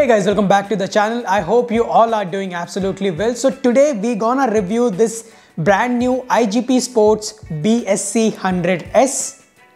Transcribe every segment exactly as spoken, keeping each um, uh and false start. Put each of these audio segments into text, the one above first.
Hey guys, welcome back to the channel. I hope you all are doing absolutely well. So today we gonna review this brand new I G P Sports B S C one hundred S.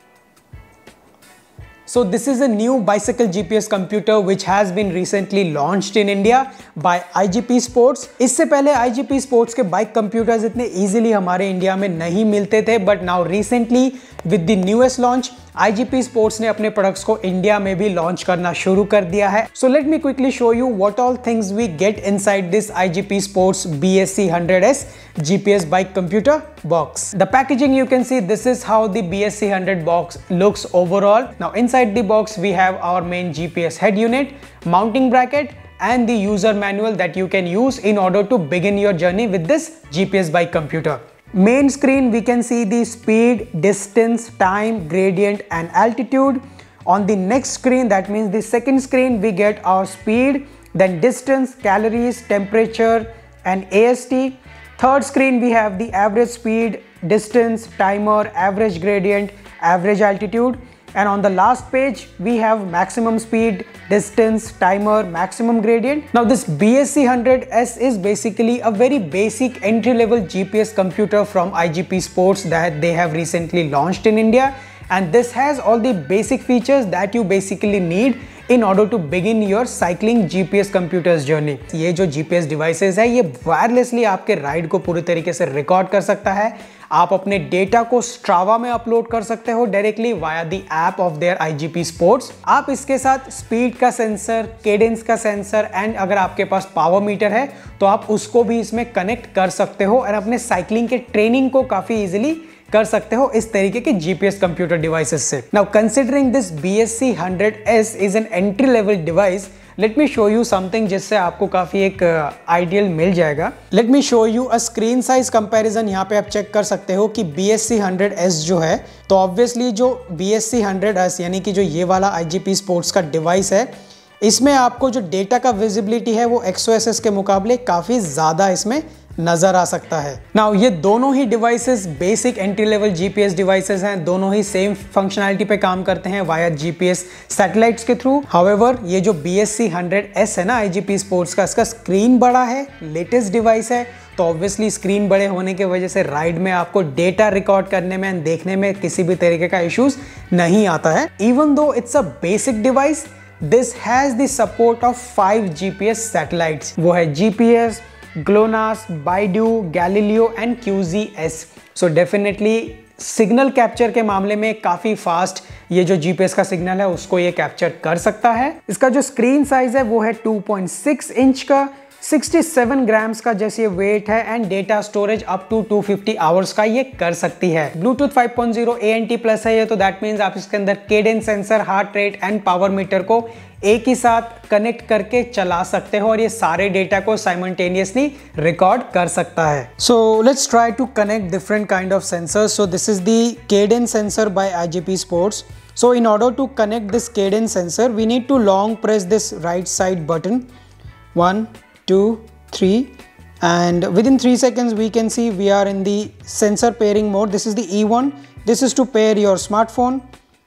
So this is a new bicycle G P S computer which has been recently launched in India by I G P Sports. इससे पहले I G P Sports के bike computers इतने easily हमारे India में नहीं मिलते थे, but now recently with the newest launch I G P Sports ने अपने प्रोडक्ट्स को इंडिया में भी लॉन्च करना शुरू कर दिया है. So let me quickly show you what all things we get inside this I G P Sports B S C one hundred S G P S bike computer box. The packaging, you can see this is how the B S C one hundred box looks overall. Now inside the box we have our main G P S head unit, mounting bracket and the user manual that you can use in order to begin your journey with this G P S bike computer. Main screen, we can see the speed, distance, time, gradient and altitude. On the next screen, that means the second screen, we get our speed, then distance, calories, temperature and A S T. Third screen, we have the average speed, distance, timer, average gradient, average altitude. And on the last page, we have maximum speed, distance, timer, maximum gradient. Now this B S C one hundred S is basically a very basic entry-level G P S computer from I G P Sports that they have recently launched in India. And this has all the basic features that you basically need in order to begin your cycling G P S computers journey. ये जो G P S devices है, ये wirelessly आपके ride को पूरी तरीके से record कर सकता है. आप अपने डेटा को स्ट्रावा में अपलोड कर सकते हो directly via the app of their I G P Sports. आप इसके साथ स्पीड का सेंसर, केडेंस का सेंसर एंड अगर आपके पास पावर मीटर है तो आप उसको भी इसमें कनेक्ट कर सकते हो और अपने साइकिलिंग के ट्रेनिंग को काफी इजीली कर सकते हो इस तरीके के G P S computer devices से. Now considering this B S C one hundred S is an entry level device, let me show you something जिससे आपको काफी एक आइडियल uh, मिल जाएगा. Let me show you a screen size comparison. यहाँ पे आप चेक कर सकते हो कि B S C one hundred S जो है, तो ऑब्वियसली जो B S C one hundred S यानी कि जो ये वाला I G P Sports का डिवाइस है, इसमें आपको जो डेटा का विजिबिलिटी है वो X O S S के मुकाबले काफी ज्यादा इसमें नजर आ सकता है. नाउ ये दोनों ही devices basic entry level G P S devices हैं, दोनों ही सेम फंक्शनैलिटी पे काम करते हैं via G P S satellites के थ्रू. हाउएवर ये जो B S C one hundred S है ना I G P Sports का, इसका स्क्रीन बड़ा है, लेटेस्ट डिवाइस है, तो ऑब्वियसली स्क्रीन बड़े होने की वजह से राइड में आपको डेटा रिकॉर्ड करने में देखने में किसी भी तरीके का इश्यूज नहीं आता है. Even though it's a basic device, this has the support of five G P S satellites. वो है G P S, GLONASS, BeiDou, Galileo and Q Z S. So definitely signal capture के मामले में काफी fast ये जो G P S का signal है उसको ये कैप्चर कर सकता है. इसका जो स्क्रीन साइज है वो है टू पॉइंट सिक्स इंच का, सिक्सटी सेवन ग्राम्स का जैसे ये वेट है and data storage up to two fifty hours का ये कर सकती है. Bluetooth five point zero A N T plus है ये, तो दैट मीन्स आप इसके अंदर cadence sensor, heart rate and power meter को एक ही साथ कनेक्ट करके चला सकते हो और ये सारे डेटा को साइमल्टेनियसली रिकॉर्ड कर सकता है. So let's try to connect different kind of sensors. So this is the cadence sensor by I G P Sports. So in order to connect this cadence sensor, we need to long press this right side button. One, two, three, and within three seconds we can see we are in the sensor pairing mode. This is the E one. This is to pair your smartphone.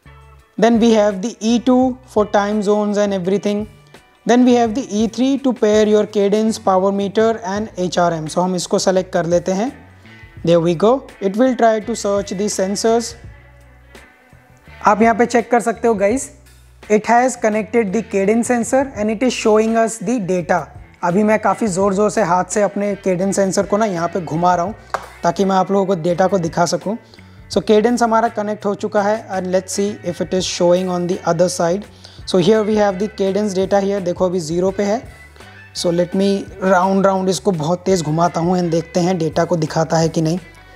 Then we have the E two for time zones and everything. Then we have the E three to pair your cadence, power meter and H R M. So हम इसको select कर लेते हैं. There we go. It will try to search the sensors. आप यहाँ पे check कर सकते हो guys. It has connected the cadence sensor and it is showing us the data. अभी मैं काफ़ी ज़ोर ज़ोर से हाथ से अपने केडेंस सेंसर को ना यहाँ पे घुमा रहा हूँ ताकि मैं आप लोगों को डेटा को दिखा सकूँ. सो केडेंस हमारा कनेक्ट हो चुका है and let's see if it is showing on the other side. So here we have the cadence data here. देखो अभी ज़ीरो पे है. So let me round round इसको बहुत तेज़ घुमाता हूँ एंड देखते हैं डेटा को दिखाता है कि नहीं.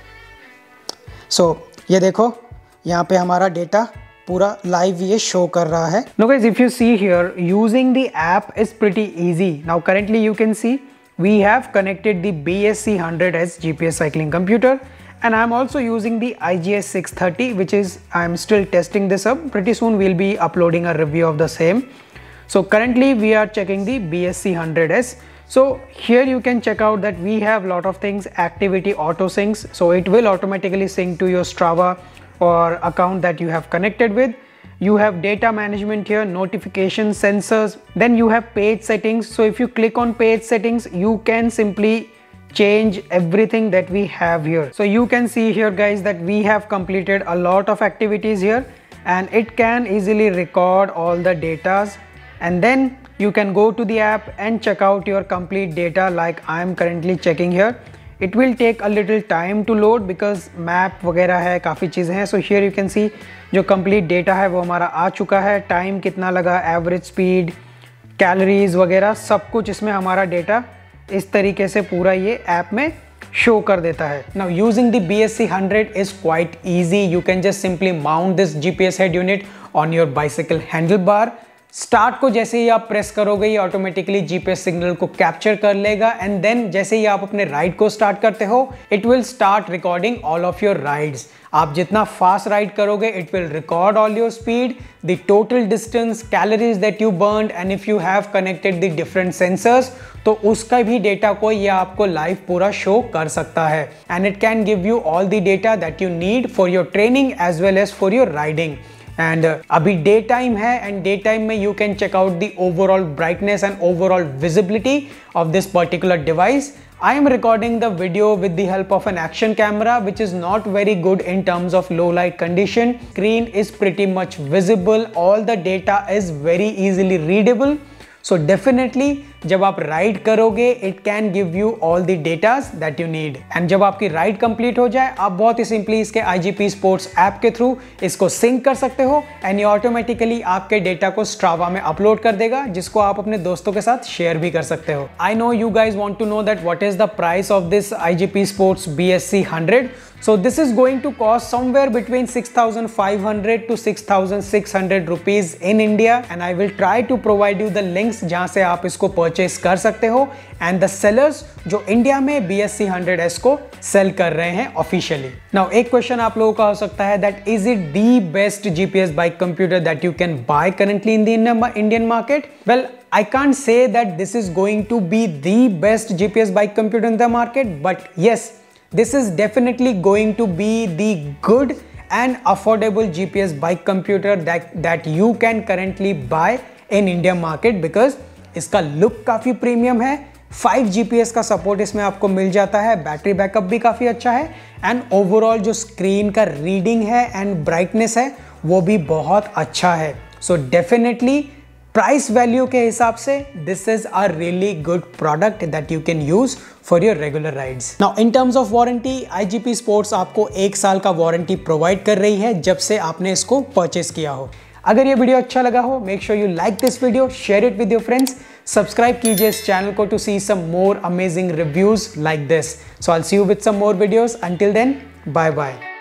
सो so, ये देखो यहाँ पे हमारा डेटा पूरा लाइव ये शो कर रहा है. Now guys, if you see here, using the app is pretty easy. Now currently you can see we have connected the B S C one hundred S G P S cycling computer and I'm also using the I G S six thirty, which is I'm still testing this up. Pretty soon we'll be uploading a review of the same. So currently we are checking the B S C one hundred S. So here you can check out that we have lot of things, activity auto syncs, so it will automatically sync to your Strava or account that you have connected with. You have data management here, notification, sensors. Then you have page settings. So if you click on page settings, you can simply change everything that we have here. So you can see here guys that we have completed a lot of activities here, and it can easily record all the datas, and then you can go to the app and check out your complete data like I am currently checking here. It will take a little time to load because map वगैरह है, काफ़ी चीज़ें हैं. So here you can see जो complete data है वो हमारा आ चुका है. टाइम कितना लगा, एवरेज स्पीड, कैलोरीज वगैरह सब कुछ इसमें हमारा डेटा इस तरीके से पूरा ये ऐप में शो कर देता है. Now using the B S C one hundred is quite easy. You can just simply mount this G P S head unit on your bicycle handlebar. Start को जैसे ही आप प्रेस करोगे ये ऑटोमेटिकली जीपीएस सिग्नल को capture कर लेगा, and then जैसे ही आप अपने राइड को स्टार्ट करते हो it will start recording all of your rides. आप जितना फास्ट राइड करोगे it will record all your speed, the total distance, calories that you burned, and if you have connected the different sensors तो उसका भी data को ये आपको live पूरा शो कर सकता है. And it can give you all the data that you need for your training as well as for your riding. And uh, अभी डे टाइम है, एंड डे टाइम में you can check out the overall brightness and overall visibility of this particular device. I am recording the video with the help of an action camera which is not very good in terms of low light condition. Screen is pretty much visible, all the data is very easily readable. So definitely जब आप ride करोगे it can give you all the datas that you need. And जब आपकी ride complete हो जाए आप बहुत ही सिंपली इसके I G P Sports app के थ्रू इसको सिंक कर सकते हो, एंड ये ऑटोमेटिकली आपके डेटा को स्ट्रावा में अपलोड कर देगा जिसको आप अपने दोस्तों के साथ शेयर भी कर सकते हो. I know you guys want to know that what is the price of this I G P Sports B S C one hundred. So this is going to cost somewhere between six thousand five hundred to six thousand six hundred rupees in India, and I will try to provide you the links जहाँ से आप इसको purchase कर सकते हो, and the sellers जो India में B S C one hundred S को सेल कर रहे हैं ऑफिशियली. नाउ एक क्वेश्चन आप लोगों का हो सकता है that is it the best G P S bike computer that you can buy currently in the Indian market? Well, I can't say that this is going to be the best G P S bike computer in the market, but yes, this is definitely going to be the good and affordable G P S bike computer that that you can currently buy in India market because इसका look काफ़ी premium है, five G P S का support इसमें आपको मिल जाता है, battery backup भी काफ़ी अच्छा है, एंड ओवरऑल जो स्क्रीन का रीडिंग है एंड ब्राइटनेस है वो भी बहुत अच्छा है. सो डेफिनेटली प्राइस वैल्यू के हिसाब से this is a really good product that you can use for your regular rides. Now in terms of warranty I G P Sports आपको एक साल का वारंटी प्रोवाइड कर रही है जब से आपने इसको परचेस किया हो. अगर ये वीडियो अच्छा लगा हो make sure you like this video, share it with your friends, subscribe कीजिए इस चैनल को to see some more amazing reviews like this. So I will see you with some more videos. Until then bye bye.